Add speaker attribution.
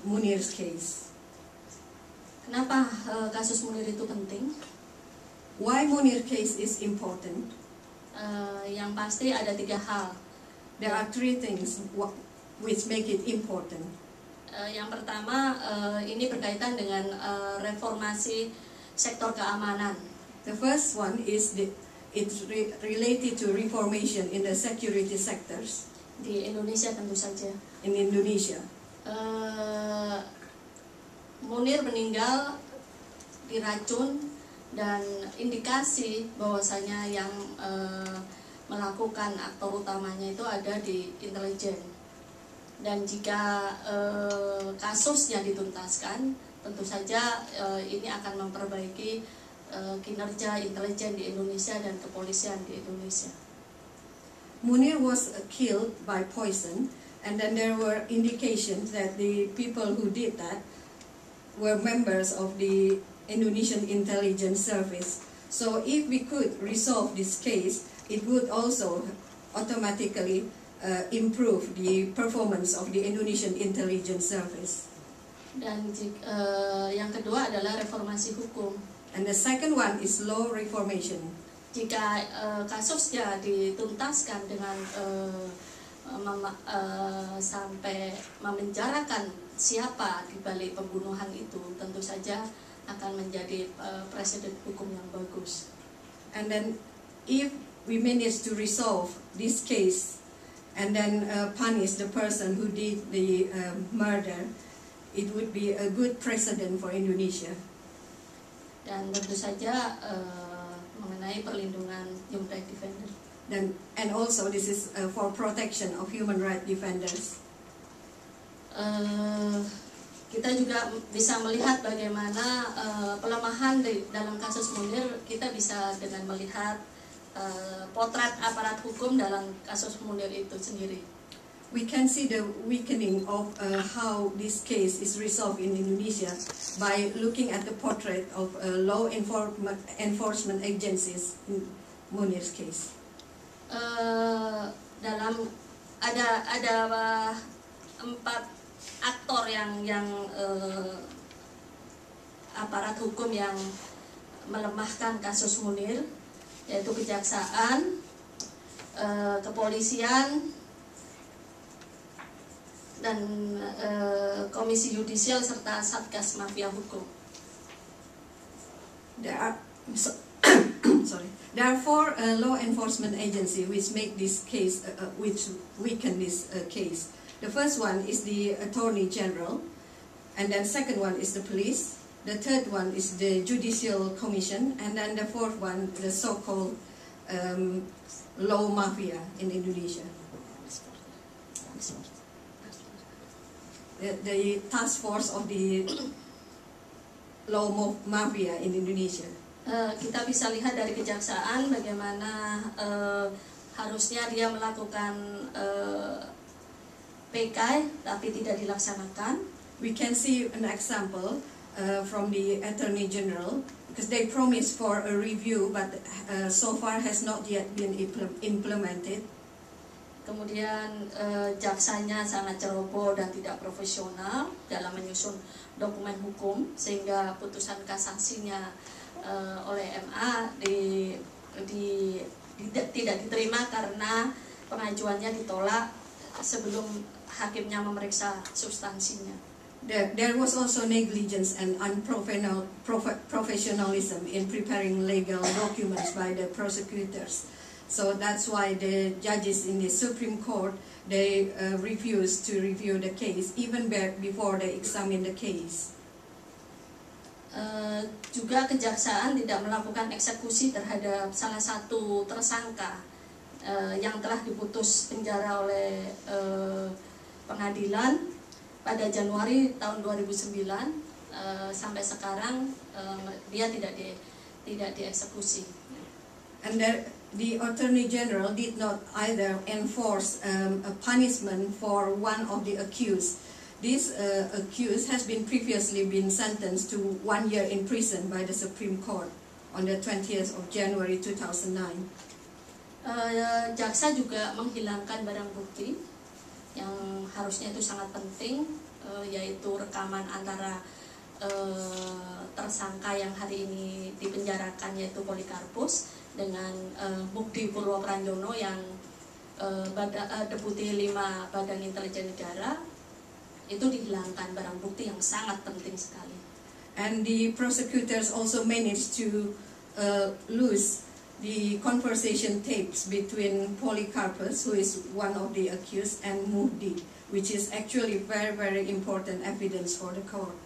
Speaker 1: Munir's case.
Speaker 2: Kenapa kasus Munir itu penting?
Speaker 1: Why Munir case is important?
Speaker 2: Yang pasti ada 3 hal.
Speaker 1: There are 3 things which make it important.
Speaker 2: Yang pertama, ini berkaitan dengan reformasi sektor keamanan.
Speaker 1: The first one is it's related to reformation in the security sectors.
Speaker 2: Di Indonesia tentu saja.
Speaker 1: In Indonesia.
Speaker 2: Munir meninggal diracun dan indikasi bahwasanya yang melakukan aktor utamanya itu ada di intelijen. Dan jika kasusnya dituntaskan, tentu saja ini akan memperbaiki kinerja intelijen di Indonesia dan kepolisian di Indonesia.
Speaker 1: Munir was killed by poison, and then there were indications that the people who did that were members of the Indonesian intelligence service. So if we could resolve this case, it would also automatically improve the performance of the Indonesian intelligence service.
Speaker 2: Dan yang kedua adalah reformasi hukum.
Speaker 1: And the second one is law reformation.
Speaker 2: Jika kasusnya dituntaskan dengan sampai memenjarakan siapa di balik pembunuhan itu, tentu saja akan menjadi presiden hukum yang bagus.
Speaker 1: And then if we manage to resolve this case and then punish the person who did the murder, it would be a good precedent for Indonesia.
Speaker 2: Dan tentu saja mengenai perlindungan human rights defender.
Speaker 1: And also this is for protection of human rights defenders.
Speaker 2: Kita juga bisa melihat bagaimana pelemahan dalam kasus Munir. Kita bisa dengan melihat potret aparat hukum dalam kasus Munir itu sendiri.
Speaker 1: We can see the weakening of how this case is resolved in Indonesia by looking at the portrait of law enforcement agencies in Munir's case.
Speaker 2: Dalam ada 4 aktor yang aparat hukum yang melemahkan kasus Munir, yaitu kejaksaan, kepolisian, dan komisi yudisial serta satgas mafia hukum.
Speaker 1: There are 4 law enforcement agencies which make this case, which weaken this case. The first one is the Attorney General, and then second one is the police. The third one is the Judicial Commission, and then the fourth one, the so-called law mafia in Indonesia. The task force of the law mafia in Indonesia.
Speaker 2: Kita bisa lihat dari kejaksaan bagaimana harusnya dia melakukan PK tapi tidak dilaksanakan.
Speaker 1: We can see an example from the Attorney General, because they promised for a review but so far has not yet been implemented.
Speaker 2: Kemudian jaksanya sangat ceroboh dan tidak profesional dalam menyusun dokumen hukum, sehingga putusan kasasinya oleh MA tidak diterima karena pengajuannya ditolak sebelum hakimnya memeriksa substansinya.
Speaker 1: There was also negligence and unprofessionalism in preparing legal documents by the prosecutors. So that's why the judges in the Supreme Court, they refused to review the case even before they examine the case.
Speaker 2: Juga kejaksaan tidak melakukan eksekusi terhadap salah satu tersangka yang telah diputus penjara oleh pengadilan pada Januari tahun 2009. Sampai sekarang dia tidak dieksekusi.
Speaker 1: And the Attorney General did not either enforce a punishment for one of the accused. This accused has previously been sentenced to 1 year in prison by the Supreme Court on the 20th of January 2009.
Speaker 2: Jaksa juga menghilangkan barang bukti yang harusnya itu sangat penting yaitu rekaman antara tersangka yang hari ini dipenjarakan yaitu Polikarpus dengan Bukti Purwo Pranjono yang Deputi 5 Badan Intelijen Negara, itu dihilangkan, barang bukti yang sangat penting sekali.
Speaker 1: And the prosecutors also managed to lose the conversation tapes between Polikarpus, who is one of the accused, and Muhdi, which is actually very, very important evidence for the court.